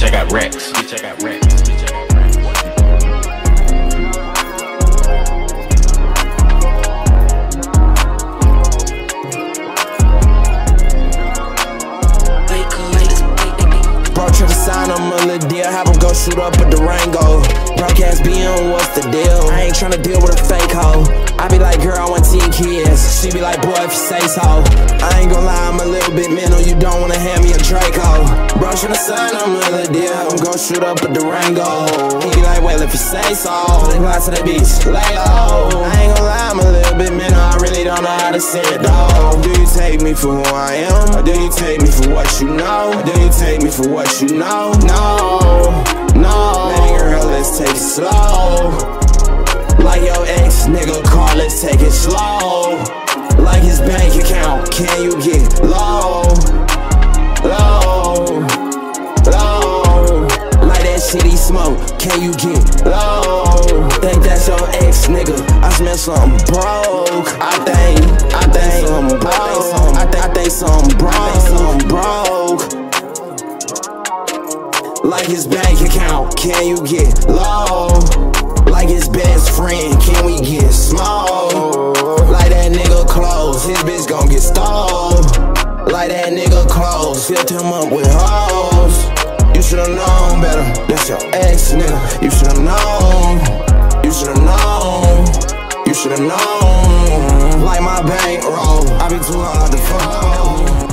I got racks. Bitch, I got racks. Bro, try to sign him a little deal, have him go shoot up a Durango. Broadcast BM, what's the deal? I ain't tryna deal with a fake hoe. I be like, girl, I want 10 kids. She be like, boy, if you say so. I ain't gon' lie, I'm a little bit mental. You don't wanna hand me a Draco. Bro, tryna sign him a little deal, have him go shoot up a Durango. He be like, well, if you say so. Reply to the bitch, lay low. I ain't gon' lie, I'm a little bit mental. I really don't know how to say it, though. Do you take me for who I am? Or do you take me for what you know? Or do you take me for what you know? No, no. Baby girl, let's take it slow. Like your ex nigga car, let's take it slow. Like his bank account, can you get low? Low, low. Like that shit he smoke, can you get low? Think that's your ex nigga, I smell something broke. I think something broke. I think something broke. Like his bank account, can you get low? Like his best friend, can we get small? Like that nigga clothes, his bitch gon' get stole. Like that nigga clothes, filled him up with hoes. You should've known better, that's your ex nigga. You should've known, you should've known, you should've known. Like my bankroll, I be too hard to fuck.